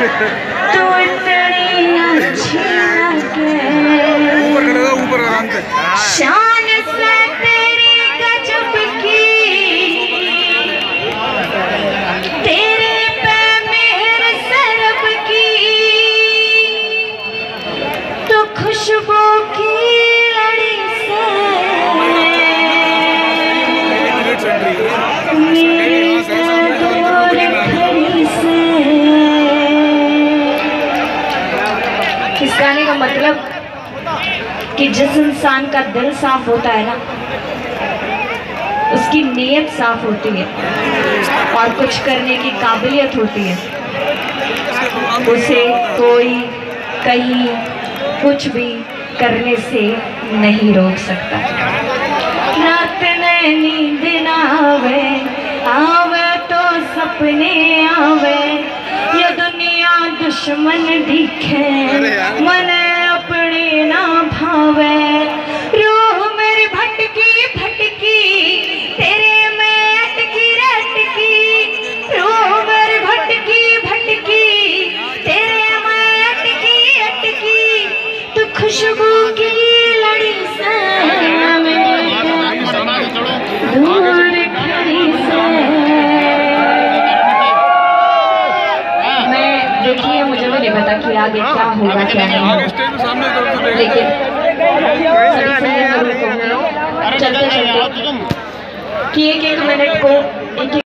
तू इतनी अच्छी लगे, शान से तेरी गजब की, तेरे पे मेहर सरब की, तो खुशबू की लड़ी से इस गाने का मतलब कि जिस इंसान का दिल साफ होता है ना, उसकी नीयत साफ होती है और कुछ करने की काबिलियत होती है, उसे कोई कहीं कुछ भी करने से नहीं रोक सकता। रात में नींद ना आवे, आवे तो सपने आवे, ये दुनिया दुश्मन दिखे, मन अपने ना भावे, रूह मेरी भटकी भटकी, तेरे में अटकी रटकी, रूह मेरी भटकी भटकी, तेरे में अटकी अटकी, तो खुशबू की लड़ी से दूर खड़ी से। मैं देखिए, मुझे भी नहीं पता कि आगे क्या होगा क्या नहीं होगा, लेकिन चलते चलते कि एक मिनट को